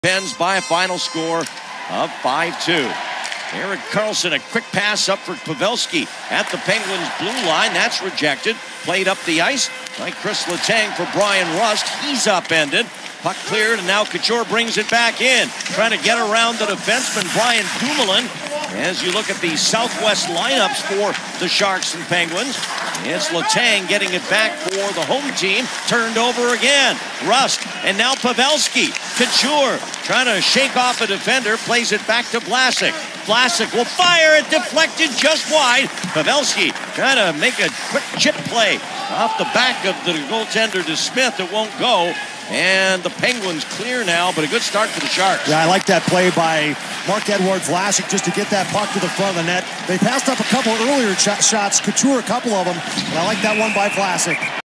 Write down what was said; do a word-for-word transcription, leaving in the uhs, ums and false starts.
Pens by a final score of five two. Erik Karlsson, a quick pass up for Pavelski at the Penguins' blue line. That's rejected. Played up the ice by Chris Letang for Bryan Rust. He's upended. Puck cleared, and now Couture brings it back in. Trying to get around the defenseman, Brian Dumoulin. As you look at the Southwest lineups for the Sharks and Penguins, it's Letang getting it back for the home team. Turned over again. Rust, and now Pavelski. Couture trying to shake off a defender, plays it back to Vlasic. Vlasic will fire it, deflected just wide. Pavelski trying to make a quick chip play off the back of the goaltender to Smith. It won't go. And the Penguins clear now, but a good start for the Sharks. Yeah, I like that play by Marc-Edouard Vlasic just to get that puck to the front of the net. They passed up a couple earlier sh shots, Couture a couple of them, but I like that one by Vlasic.